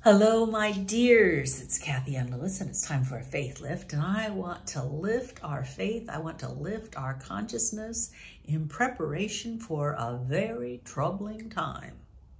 Hello, my dears. It's Kathianne Lewis, and it's time for a faith lift. And I want to lift our faith. I want to lift our consciousness in preparation for a very troubling time.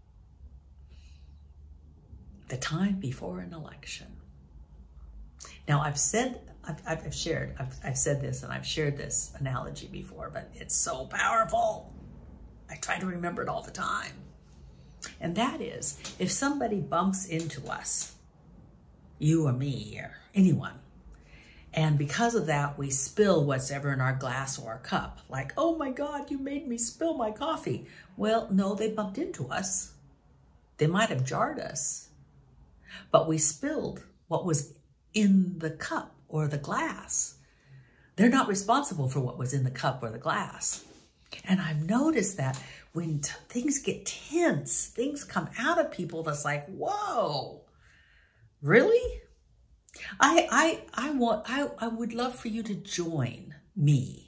The time before an election. Now, I've said this, and I've shared this analogy before, but it's so powerful. I try to remember it all the time. And that is, if somebody bumps into us, you or me or anyone, and because of that, we spill what's ever in our glass or our cup, like, oh my God, you made me spill my coffee. Well, no, they bumped into us. They might have jarred us, but we spilled what was in the cup or the glass. They're not responsible for what was in the cup or the glass. And I've noticed that when things get tense, things come out of people that's like, whoa, really? I would love for you to join me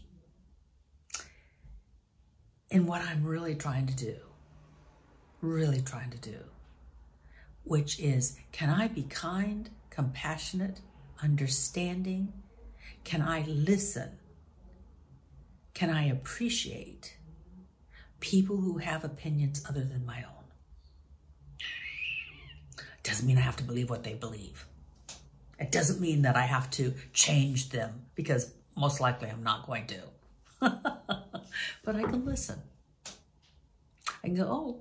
in what I'm really trying to do, which is, can I be kind, compassionate, understanding? Can I listen? Can I appreciate people who have opinions other than my own? Doesn't mean I have to believe what they believe. It doesn't mean that I have to change them, because most likely I'm not going to. But I can listen. I can go,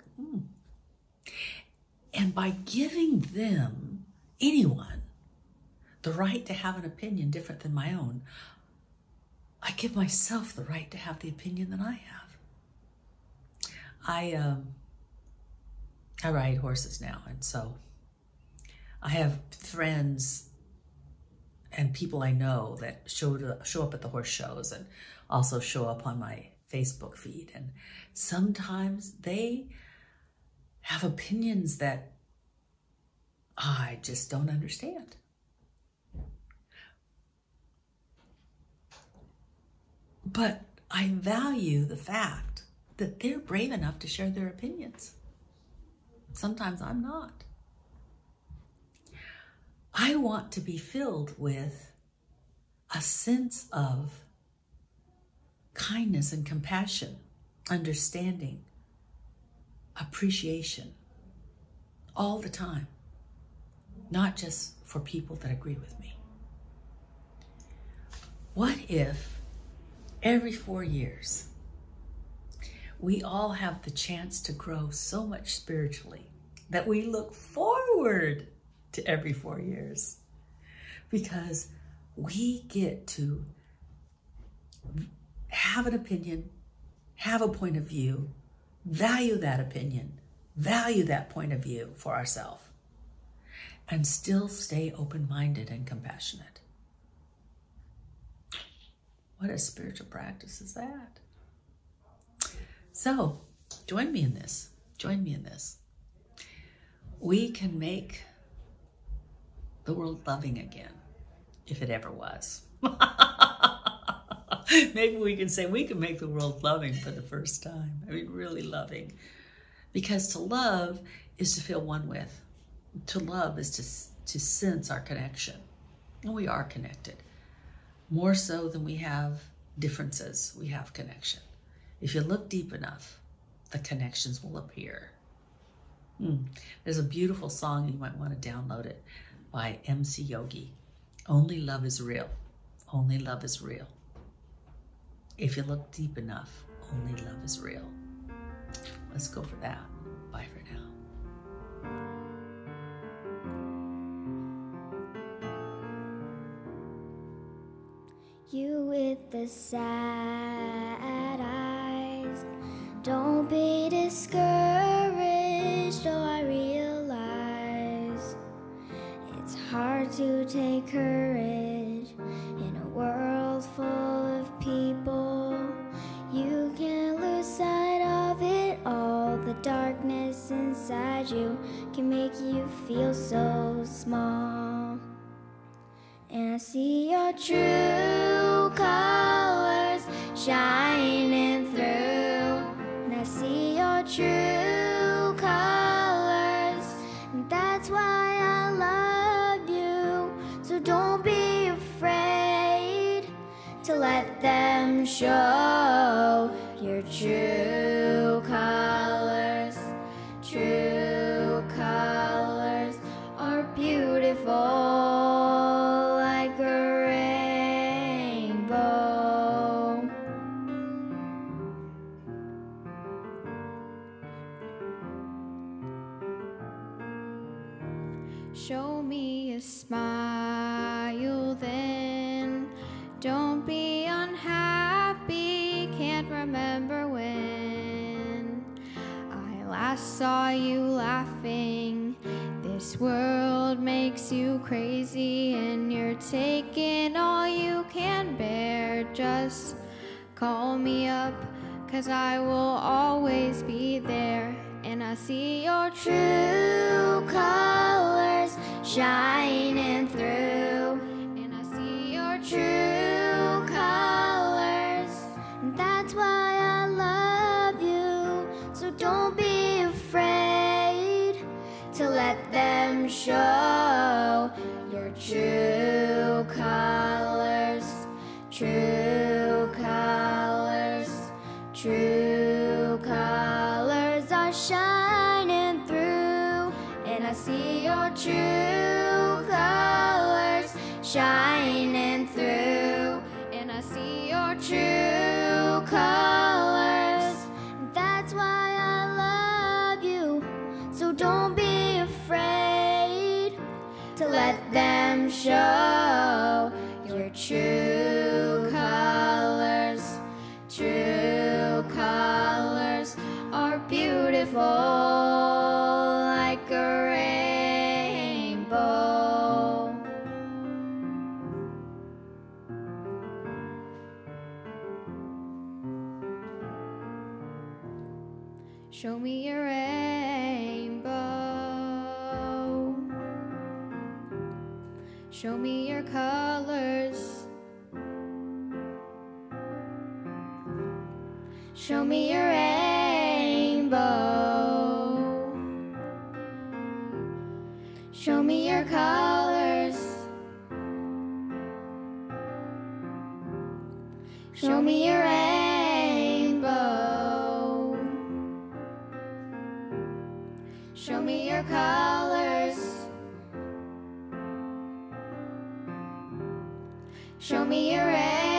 And by giving them, anyone, the right to have an opinion different than my own, I give myself the right to have the opinion that I have. I ride horses now, and so I have friends and people I know that show up at the horse shows and also show up on my Facebook feed. And sometimes they have opinions that I just don't understand. But I value the fact that they're brave enough to share their opinions. Sometimes I'm not. I want to be filled with a sense of kindness and compassion, understanding, appreciation, all the time, not just for people that agree with me. What if every 4 years, we all have the chance to grow so much spiritually that we look forward to every 4 years, because we get to have an opinion, have a point of view, value that opinion, value that point of view for ourselves, and still stay open-minded and compassionate. What a spiritual practice is that? So, join me in this. Join me in this. We can make the world loving again, if it ever was. Maybe we can say we can make the world loving for the first time. I mean, really loving. Because to love is to feel one with. To love is to sense our connection. And we are connected. More so than we have differences, we have connection. If you look deep enough, the connections will appear. There's a beautiful song, you might want to download it, by MC Yogi. Only love is real. Only love is real. If you look deep enough, only love is real. Let's go for that. Bye for now. You with the sad eyes, don't be discouraged, though I realize it's hard to take courage in a world full of people. You can lose sight of it all. The darkness inside you can make you feel so small. And I see your true colors shining through. And I see your true colors. And that's why true colors, true colors are beautiful like a rainbow. Show me a smile then, don't be unhappy, can't remember when I last saw you laughing. This world makes you crazy and you're taking all you can bear. Just call me up, 'cause I will always be there. And I see your true colors shining through. And I see your true colors. And that's why I love you. So don't be afraid to let them show your true colors, true colors, true colors are shining through. And I see your true colors shining through. And I see your true colors. That's why I love you. So don't be afraid to let them show your true colors. True colors are beautiful like a rainbow. Show me your rainbow. Show me your colors. Show me your rainbow. Show me your colors. Show me your rainbow. Show me your colors. Show me your rainbow.